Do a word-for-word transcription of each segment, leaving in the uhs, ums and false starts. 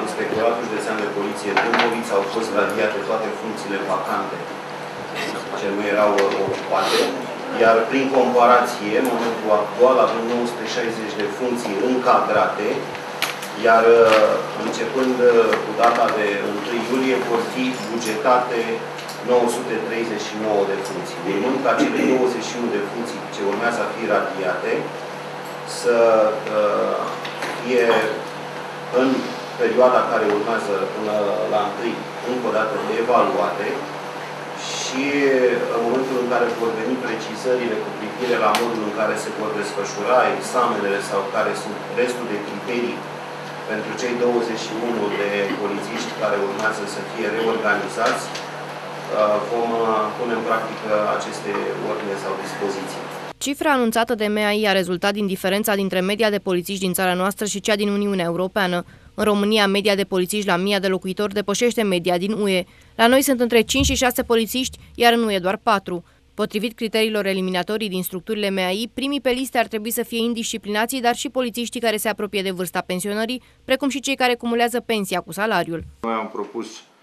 Inspectoratul Județean de Poliție Dâmbovița au fost radiate toate funcțiile vacante ce nu erau ocupate, iar prin comparație, în momentul actual avem nouă sute șaizeci de funcții încadrate, iar începând cu data de întâi iulie vor fi bugetate nouă sute treizeci și nouă de funcții. Urmând ca cele douăzeci și unu de funcții ce urmează a fi radiate să uh, fie în perioada care urmează până la întâi încă o dată evaluate și în momentul în care vor veni precizările cu privire la modul în care se vor desfășura examenele sau care sunt restul de criterii pentru cei douăzeci și unu de polițiști care urmează să fie reorganizați, vom pune în practică aceste ordine sau dispoziții. Cifra anunțată de M A I a rezultat din diferența dintre media de polițiști din țara noastră și cea din Uniunea Europeană. În România, media de polițiști la mie de locuitori depășește media din U E. La noi sunt între cinci și șase polițiști, iar în U E doar patru. Potrivit criteriilor eliminatorii din structurile M A I, primii pe liste ar trebui să fie indisciplinații, dar și polițiștii care se apropie de vârsta pensionării, precum și cei care cumulează pensia cu salariul. Noi am propus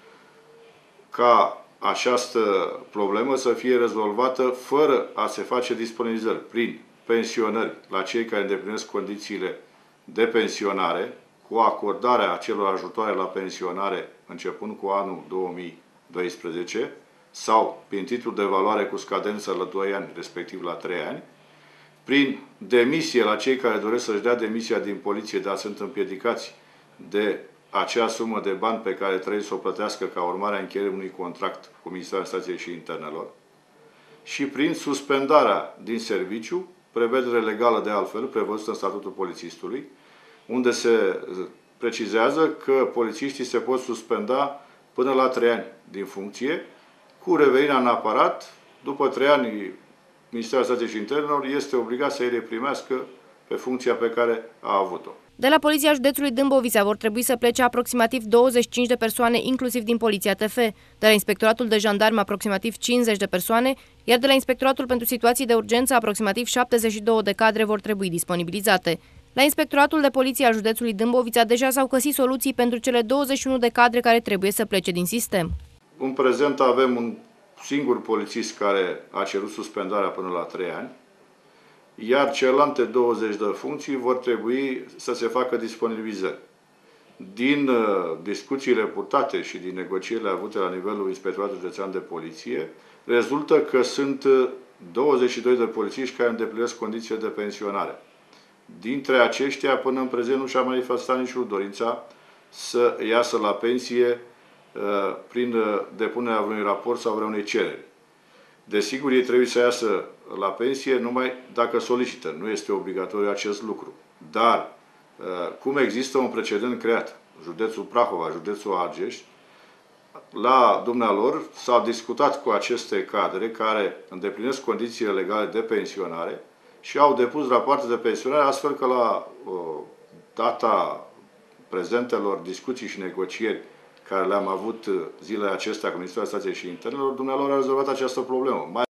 ca această problemă să fie rezolvată fără a se face disponibilizări prin pensionări la cei care îndeplinesc condițiile de pensionare, cu acordarea acelor ajutoare la pensionare începând cu anul două mii doisprezece sau prin titlul de valoare cu scadență la doi ani, respectiv la trei ani, prin demisie la cei care doresc să-și dea demisia din poliție, dar sunt împiedicați de acea sumă de bani pe care trebuie să o plătească ca urmare a încheierii unui contract cu Ministerul Administrației și Internelor, și prin suspendarea din serviciu, prevedere legală de altfel, prevăzută în statutul polițistului, unde se precizează că polițiștii se pot suspenda până la trei ani din funcție, cu revenirea în aparat. După trei ani, Ministerul Administrației și Internelor este obligat să îi reprimească pe funcția pe care a avut-o. De la Poliția Județului Dâmbovița vor trebui să plece aproximativ douăzeci și cinci de persoane, inclusiv din Poliția T F, de la Inspectoratul de Jandarmi aproximativ cincizeci de persoane, iar de la Inspectoratul pentru Situații de Urgență aproximativ șaptezeci și două de cadre vor trebui disponibilizate. La Inspectoratul de Poliție al Județului Dâmbovița deja s-au găsit soluții pentru cele douăzeci și unu de cadre care trebuie să plece din sistem. În prezent avem un singur polițist care a cerut suspendarea până la trei ani, iar celelalte douăzeci de funcții vor trebui să se facă disponibilizări. Din uh, discuțiile purtate și din negocierile avute la nivelul Inspectoratului Județean de Poliție, rezultă că sunt douăzeci și doi de polițiști care îndeplinesc condițiile de pensionare. Dintre aceștia, până în prezent, nu și-a manifestat niciunul dorința să iasă la pensie uh, prin uh, depunerea unui raport sau vreunei cereri. Desigur, ei trebuie să iasă la pensie numai dacă solicită. Nu este obligatoriu acest lucru. Dar, cum există un precedent creat, județul Prahova, județul Argeș, la dumnealor s-a discutat cu aceste cadre care îndeplinesc condițiile legale de pensionare și au depus rapoarte de pensionare, astfel că la data prezentelor discuții și negocieri care le-am avut zilele acestea cu Ministerul Administrației și Internelor, dumnealor a rezolvat această problemă.